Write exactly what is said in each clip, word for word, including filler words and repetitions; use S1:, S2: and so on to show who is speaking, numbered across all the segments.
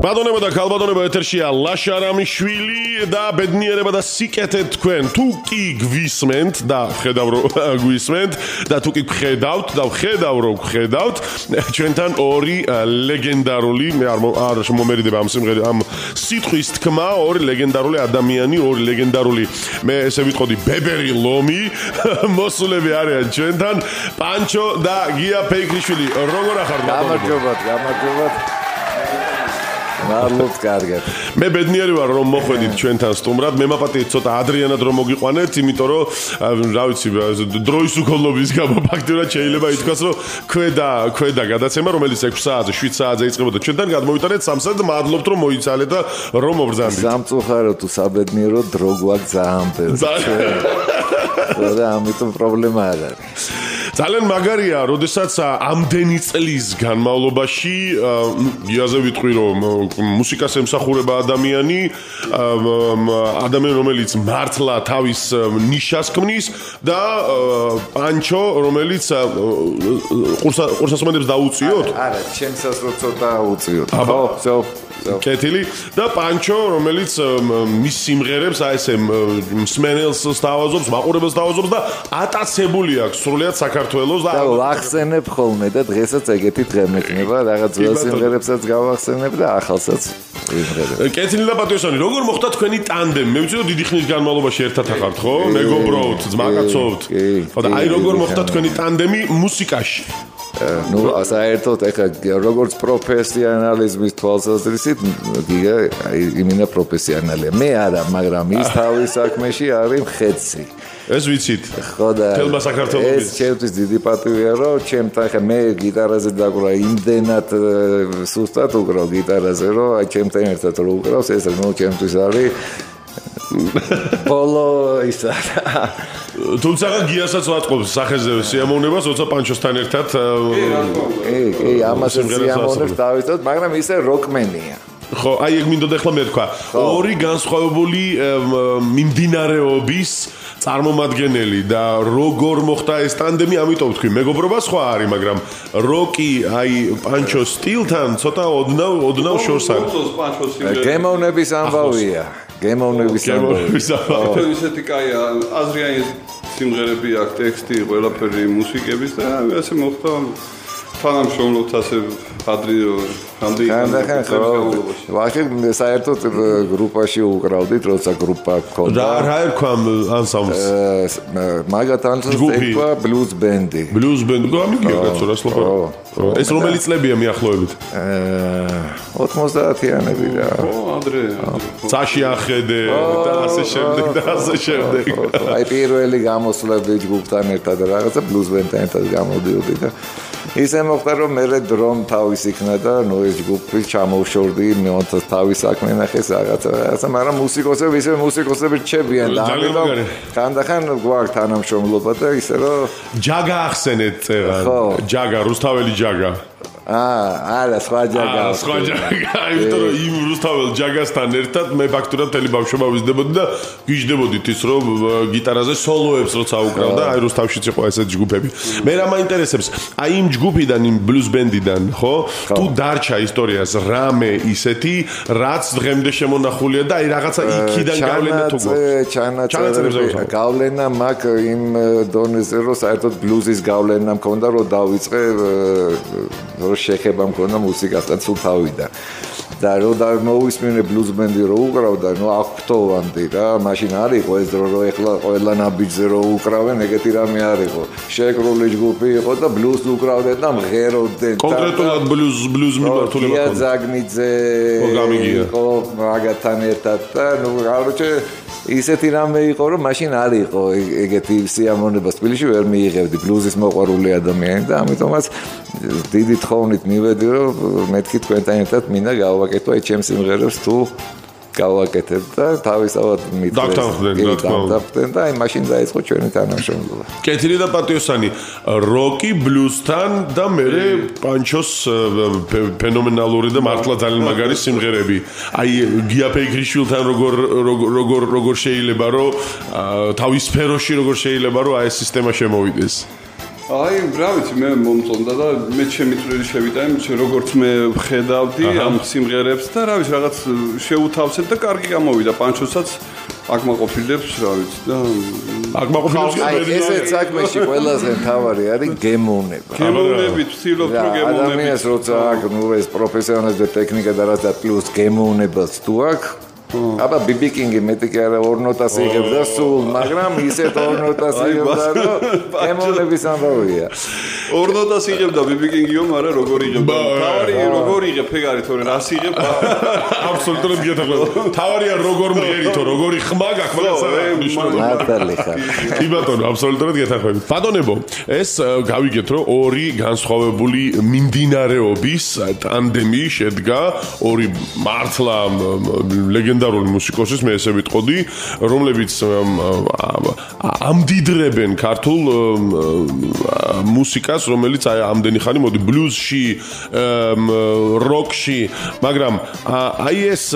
S1: ბატონებო და ქალბატონებო, ეთერშია ლაშა რამიშვილი და ბედნიერება და სიკეთე თქვენ. თუ კი გვისმენთ და ხედავ რომ გვისმენთ და თუ კი გხედავთ და ხედავ რომ გხედავთ, ჩვენთან ორი ლეგენდარული, მე არ არ მომერიდება ამ სიმღერა ამ სიტყვის თქმა, ორი ლეგენდარული ადამიანი, ორი ლეგენდარული, მე ესე ვიტყოდი ბებერი ლომი, მოსულები არიან ჩვენთან, პანჩო და გია ფეიქრიშვილი. როგორ ახართ ბატონებო?
S2: გამარჯობათ, გამარჯობათ. მადლობთ, კარგად.
S1: მე ბედნიერი ვარ რომ მოხვედით ჩვენთან სტუმრად. მე მაპატიეთ ცოტა ადრიანად რომ მოგიყვანეთ, იმიტომ რომ რა ვიცი, დროის უქონლობის გამო ფაქტურად შეიძლება ითქვას, რომ ქვედა ქვედა გადაცემა, რომელიც ექვსი საათზე, შვიდ საათზე იწყებოდა ჩვენთან, გადმოვიტანეთ სამ საათზე. მადლობთ რომ მოიცალეთ და რომ მობრძანდით.
S2: სამწუხარო თუ საბედნიერო დრო გვაქვს ძალიან ბევრი. და ამიტომ პრობლემა არ არის.
S1: ძალიან მაგარია, როდესაც ამდენი წლის განმავლობაში იაზე ვიტყვი რომ მუსიკას ემსახურება ადამიანი, ადამიანი რომელიც მართლა თავის ნიშას ქმნის და პანჩო რომელიც ყურსასმენებს დაუწიოთ?
S2: არა, ჩემსაც რო ცოტა უწიოთ. ხო, ხო.
S1: კეთილი და პანჩო რომელიც მის სიმღერებს აი ესე მსმენელს სთავაზობს, მაყურებელს სთავაზობს და ატაცებული აქვს სრულიად საქართველოს და
S2: ვახსენებ ხოლმე და დღესაც ეგეთი დღე მექნება, რაღაც ძველ სიმღერებსაც გავახსენებ და ახალსაც ვიმღერებ.
S1: კეთილი და პატიოსანი, როგორ მოხდა თქვენი ტანდემი? მე ვიცი რომ დიდი ხნის განმავლობაში ერთად ახართ, ხო? მეგობრობთ, ძმაკაცობთ. ხო და აი როგორ მოხდა თქვენი ტანდემი მუსიკაში?
S2: ну, საერთოდ ეხლა როგორც პროფესიონალიზმის თვალსაზრისით, გიგა იმინა პროფესიონალია. მე არა, მაგრამ ის თავის საქმეში არის მხედცი.
S1: ეს ვიცით.
S2: ხო და
S1: თელმა საქართველოს.
S2: ეს ჩემთვის დიდი პატივია, რომ ჩემთან ეხლა მე გიტარაზე დაკვრა იმდენად სუსტად უკრავ გიტარაზე, რომ აი ჩემთან ერთად რო უკრავს, ეს ნუ ჩემთვის არის ბოლო ისა
S1: თუმცა გიასაც ვატყობს სახეზე სიამოვნებას, როცა პანჩოსთან ერთად
S2: კი, კი, ამას სიამოვნებს დავიცოთ, მაგრამ ისე როკმენია.
S1: ხო, აი ეგ მინდოდა ახლა მე თქვა. ორი განსხვავებული მიმდინარეობის წარმომადგენელი და როგორ მოხდა ეს ტანდემი, ამიტომ ვთქვი, მეგობრობა სხვა არის, მაგრამ როკი აი პანჩოს სტილთან ცოტა ოდნავ ოდნავ შორს არის.
S2: გემოვნების ამბავია. გემოვნების ამბავია.
S3: ხო, ისეთი კაია, აზრიანი სიმღერები აქვს, ტექსტი, ყველაფერი მუსიკების და ასე მოხდა თანამშრომლობთ ასე ადრე ამდენი
S2: განმავლობაში. ვახე საერთოდ გრუპაში უკრავდით, როცა გრუპა გქონდა.
S1: და რა ერქვა ანსამბლს?
S2: მაგათ ანსამბლს ერქვა ბლუზ ბენდი.
S1: ბლუზ ბენდი, გამიგია კაცო რა სლოპა. ეს რომელი წლებია მიახლოებით?
S2: ოცდაათიანები რა.
S3: ხო, ადრე.
S1: წაში ახედე და ასე შემდეგ და ასე შემდეგ.
S2: აი პირველი გამოსვლები ჯგუფთან ერთად რაღაცა ბლუზ ბენდთან ერთად გამოდიოდი და ისე მოხდა რომ მე დრომ თავის იქნა და ნუ ეს ჯგუფი ჩამოვშორდი, მე თავის საქმე ნახეს რაღაცა რაღაცა, მაგრამ მუსიკოსები ისე მუსიკოსები რჩებიან და ამიტომ ხანდახან გვაქვს თანამშრომლობა და ისე რომ
S1: ჯაგა ახსენეთ წერა. ჯაგა, რუსთაველი ჯაგა.
S2: აა, არა, სხვა ჯაგა.
S1: აა, სხვა ჯაგა. იმიტომ რომ იმ რუსთაველ ჯაგასთან ერთად მე ფაქტურად მთელი ბავშვობა ვიზრდებოდი და გიждდებოდით ის რომ გიტარაზე სოლოებს როცა უკრავდა, აი რუსთავშიც იყო ესეთ ჯგუფები. მე რა მაინტერესებს, აი იმ ჯგუფიდან, იმ ბლუზ ბენდიდან, ხო? თუ დარჩა ისტორიას რამე ისეთი, რაც დღემდე შემონახულია და აი რაღაცა იქიდან გავლენა თუ გვაქვს.
S2: ჩანაწერები გავლენა მაქვს იმ დონეზე, რომ საერთოდ ბლუზის გავლენა მქონდა, რომ დავიწყე შეხება მქონდა მუსიკასთან სულ თავიდან. და რო და მოვისმინე ბლუზ ბენდი რო უკრავდა, ნუ აღფრთოვანდი რა, მაშინ არ იყო ეს დრო რო ეხლა ყველა ნაბიჯზე რო უკრავენ, ეგეთი რამე არ იყო. შეკრული ჯგუფი იყო და ბლუზ უკრავდნენ და მღეროდნენ.
S1: კონკრეტულად ბლუზ ბლუზ მიმართულება
S2: ქონდა. გია ზაგნიძე იყო მაგათთან ერთად და ნუ კაროჩე ისეთი რამე იყო, რომ მაშინ არ იყო ეგეთი სიამოვნება თბილისში ვერ მიიღებდი ბლუზის მოყვარული ადამიანი და ამიტომაც დიდი თხოვნით მივედი, რომ მეთქი თქვენთან ერთად მინდა გავაკეთო აი ჩემს სიმღერებს თუ გავაკეთებ და თავისთავად მithდენ და აი მაშინ დაიწყო ჩვენი თანამშრომლობა.
S1: კეთილი და პატიოსანი, როკი, ბლუზთან და მერე პანჩოს ფენომენალური და მართლა ძალიან მაგარი სიმღერები. აი გია ფეიქრიშვილთან როგორ როგორ როგორ შეიძლება რომ თავის სფეროში როგორ შეიძლება რომ აი ეს სისტემა შემოვიდეს.
S3: აი, რა ვიცი, მე მომწონდა და მე ჩემი წვრილი შევიტანე, როგორც მე ვხედავდი ამ სიმღერებს და რა ვიცი, რაღაც შეუთავსეთ და კარგი გამოვიდა პანჩოსაც აქ მაყოფილებს, რა ვიცი და
S1: აქ მაყოფილებს
S2: აი ესეც საქმეში ყველაზე მთავარი არის გემოვნება.
S3: გემოვნები ვცდილობ რომ გემოვნები.
S2: ადამიანს როცა აქ ნუ ეს პროფესიონალიზმი ტექნიკა და რაც და პლუს გემოვნებაც თუ აქვს აბა ბიბი კინგი მეტი კი არა ორ ნოტას იღებდა სულ, მაგრამ ისეთ ორ ნოტას იღებდა, რომ გემოვნების ამბავია.
S3: ორ ნოტას იღებდა ბიბი კინგიო, მაგრამ როგორ იღებდა? თავარი როგორ იღებ ფეგარი თორე რას იღებ?
S1: აბსოლუტურად გეთახმება. თავარია როგორ მღერითო, როგორი ხმა გაქვს, მაგრამ
S2: მართალი ხარ.
S1: კი ბატონო, აბსოლუტურად გეთახმები. ბატონებო, ეს გავიგეთ, რომ ორი განსხვავებული მიმდინარეობის ტანდემი შედგა, ორი მართლა ლეგენდარული მუსიკოსის, მე ესე ვიტყოდი, რომლებიც ამდიდრებენ ქართულ მუსიკას, რომელიც აი ამდენი ხანი მოდი ბლუზში, როკში, მაგრამ აი ეს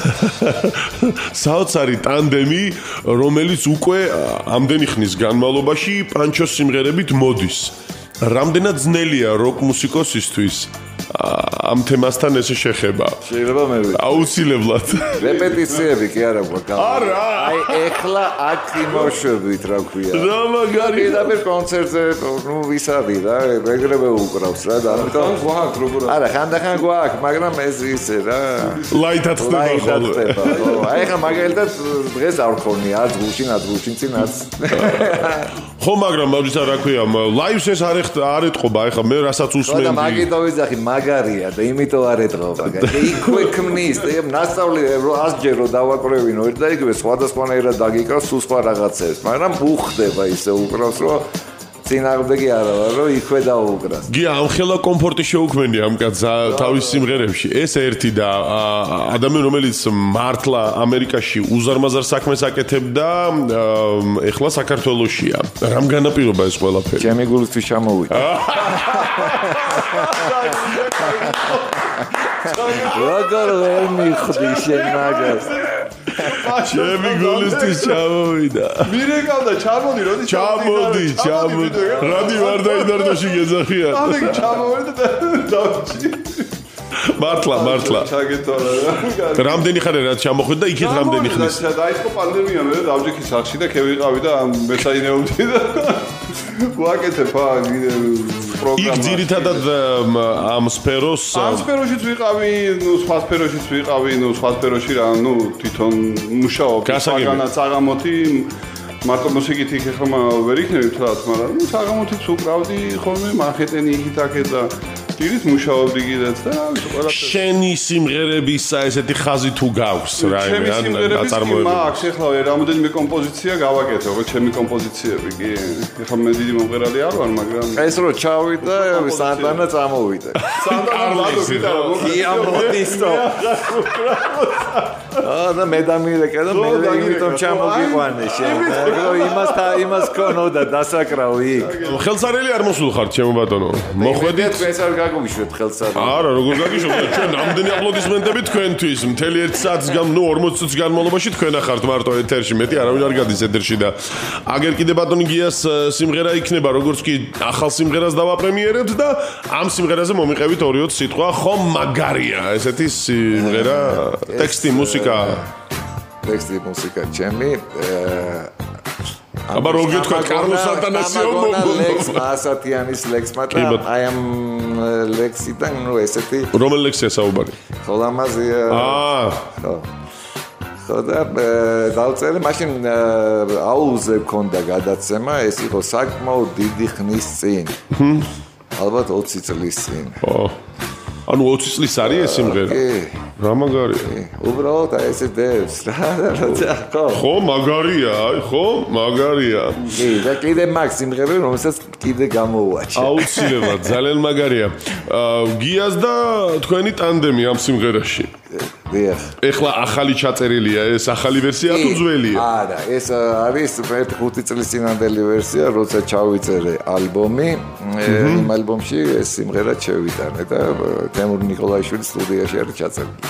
S1: საოცარი ტანდემი, რომელიც უკვე ამდენი ხნის განმავლობაში პანჩოს სიმღერებით მოდის. რამდენად ძნელია როკ მუსიკოსისთვის ამ თემასთან ესე შეხება.
S2: შეიძლება მე ვიცი.
S1: აუცილებლად.
S2: რეპეტიციები კი არა გვაქვს.
S1: არა.
S2: აი ეხლა აქ იმოშვებით რა ქვია.
S1: რა მაგარი.
S2: პირდაპირ კონცერტზე ნუ ვის არის რა, ეგრევე უკრავს რა და ამიტომ
S3: გვაქვს როგორ
S2: არა, ხანდახან გვაქვს, მაგრამ ეს ისე რა.
S1: ლაითად ხდება ხოლმე.
S2: აი ხა მაგალითად დღეს არ ვქონი, არც გუშინ, არც გუშინ წინ არც.
S1: ხო, მაგრამ მაგიცა რა ქვია, ლაივს ეს არ არ ეთყობა, ეხლა მე რასაც უსმენდი.
S2: და მაგითო ვიძახი მაგარია და იმიტომ არ ეთყობა. იქვე ქმნის, და ნასწავლი ასჯერ რომ დავაკრევინო ერთ და იგივე სხვადასხვანაირად დაგიკრავს სულ სხვა რაღაცებს, მაგრამ უხდება ისე უკრავს რომ წინააღმდეგი არა ვარ რომ იქვე დაუკრას.
S1: გია ამ ხელა კომფორტი შეუქმენი ამ კაცს თავის სიმღერებში. ეს ერთი და ადამიანი რომელიც მართლა ამერიკაში უზარმაზარ საქმეს აკეთებდა, ეხლა საქართველოშია. რამ განაპირობა ეს ყველაფერი?
S2: ჩემი გულისთვის ჩამოვიდა. როგორ ვერ მიხვდი შენ მაგას?
S1: ჩემი გულისთვის ჩამოვიდა.
S3: მირეკავდა ჩამოდი, როდი
S1: ჩამოდი, ჩამოდი. რადი ვარ დაიდარდოში გეძახიან.
S3: ამე ჩამოვიდა და დავჭი.
S1: მართლა, მართლა.
S3: ჩაგეთვალა რა.
S1: რამდენი ხანი რაც ჩამოხვდა და იქით რამდენი ხნის?
S3: დაიწყო პანდემია, მე დავჭიქი სახში და ქევიყავი და ამ მეცაინეობდი და ვაკეთებ აა პროგრამა.
S1: იქ ძირითადად ამ სფეროს
S3: ამ სფეროშიც ვიყავი, ნუ სხვა სფეროშიც ვიყავი, ნუ სხვა სფეროში რა, ნუ თვითონ მუშაობ, საგანაც აღამოთი მარტო მუსიკით იქ ხომ ვერ იქნები თლათ, მაგრამ ნუ საგამოთიც უკრავდი ხოლმე მარკეტინგი იქით აქეთ და ირით მუშაობდი კიდეც და ყველაფერი.
S1: შენი სიმღერებისა ესეთი ხაზი თუ გაქვს რა იმე ან დაწარმოებული.
S3: მაქვს ეხლა რამოდენიმე კომპოზიცია გავაკეთე, ხო ჩემი კომპოზიციები კი. ეხლა მე დიდი მომღერალი არ ვარ, მაგრამ
S2: ეს რო ჩავიდა, სანტანა წამოვიდა.
S3: სანტანა ვიდეო,
S2: კი ამოდისტო. აა და მე დამირეკა და მე იმიტომ ჩამოგიყვანე შენ. რო იმას და იმას ქონოდა დასაკრავი.
S1: ხელსარელი არ მოსულ ხარ ჩემო ბატონო. მოხვედით
S2: ეს არ გაგუშვეთ ხელსარელი.
S1: არა, როგორ გაგიშვებთ? ჩვენ ამდენი აპლოდისმენტები თქვენთვის. მთელი ერთ საათს გამ, ნუ ორმოცი წუთის განმავლობაში თქვენ ახართ მარტო ეთერში. მეტი არავინ არ გადის ეთერში და აგერ კიდე ბატონი გიას სიმღერა იქნება, როგორც კი ახალ სიმღერას დავაპრემიერებთ და ამ სიმღერაზე მომიყევით ორი-ოც სიტყვა, ხომ მაგარია ესეთი სიმღერა, ტექსტი, მუსიკა.
S2: ტექსტი, მუსიკა, ჩემი
S1: აბა რო გითხრათ კარლოს სანტანასიო
S2: ლექს მასათიანის ლექსმა და აი ამ ლექსიდან ნუ ესეთი
S1: რომელ ლექსია საუბარი?
S2: ხოლამაზია
S1: აა
S2: ხო ხო და დავწერე მაშინ აუზე მქონდა გადაცემა ეს იყო საკმაოდ დიდი ხნის წინ ალბათ ოცი წლის წინ
S1: ო ანუ ოცი წლის არის ეს სიმღერა?
S2: კი
S1: რა მაგარია?
S2: უბრალოდ აი ესე დევს რა რა ხო
S1: ხო მაგარია, აი ხო მაგარია.
S2: კი და კიდე მაგ სიმღერები რომელსაც კიდე გამოვაჩე.
S1: აუცილებლად ძალიან მაგარია. გიას და თქვენი ტანდემი ამ სიმღერაში.
S2: დიახ.
S1: ეხლა ახალი ჩაწერილია ეს ახალი ვერსია თუ ძველია?
S2: არა, ეს არის ერთ ხუთი წლის წინანდელი ვერსია, როცა ჩავიწერე ალბომი, იმ ალბომში ეს სიმღერა შევიტანე და თემურ ნიკოლაიშვილის სტუდიაში არის ჩაწერილი.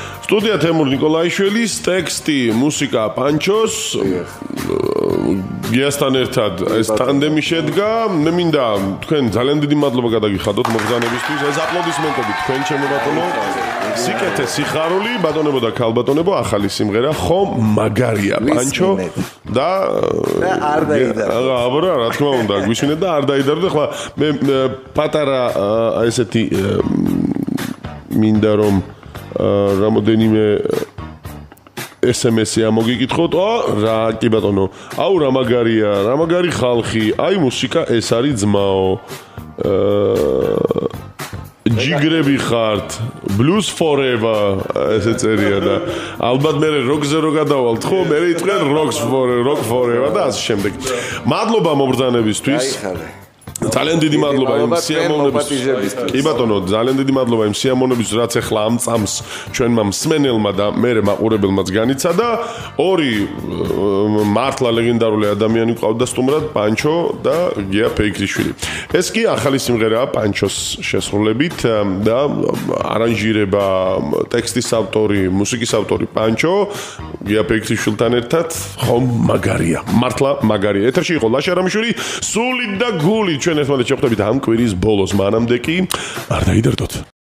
S2: სტუდია თემურ ნიკოლაიშვილის, ტექსტი, მუსიკა პანჩოს.
S1: გიასთან ერთად ეს ტანდემი შედგა. მე მინდა თქვენ ძალიან დიდი მადლობა გადაგიხადოთ მოგზაურობისთვის. ეს აპლოდისმენტები თქვენ ჩემო ბატონო. სიკეთე, სიხარული, ბატონებო და ქალბატონებო, ახალი სიმღერა ხომ მაგარია, პანჩო და
S2: არ დაიდარო.
S1: აბა რა თქმა უნდა, გვისმინეთ და არ დაიდარო და ხლა მე პატარა ესეთი მინდა რომ რამოდენიმე ეს ემ ესი ამოგიკითხოთ. ო, რა კი ბატონო. აუ რა მაგარია, რა მაგარი ხალხი. აი მუსიკა ეს არის ძმაო. აა ჯიგრები ხართ. Blues forever ესე წერია და ალბათ მე როკზე რო გადავალთ ხო? მე იტყვენ rocks forever, rock forever და ასე შემდეგ. მადლობა მობრძანებისთვის.
S2: აიხარე.
S1: ძალიან დიდი მადლობა იმ სიამოვნებისთვის. კი ბატონო, ძალიან დიდი მადლობა იმ სიამოვნებისთვის, რაც ახლა ამ წამს ჩვენმა მსმენელმა და მერე მაყურებელმაც განიცადა. ორი მართლა ლეგენდარული ადამიანი ყავდა სტუმრად, პანჩო და გია ფეიქრიშვილი. ეს კი ახალი სიმღერაა პანჩოს შესრულებით და არანჟირება, ტექსტის ავტორი, მუსიკის ავტორი პანჩო, გია ფეიქრიშვილთან ერთად ხომ მაგარია. მართლა მაგარია. ეთერში იყო ლაშა რამიშვილი, სული და გული. ჩვენ ერთმანეთს შევხვდებით ამ კვირის ბოლოს. მანამდე კი არ დაიდარდოთ.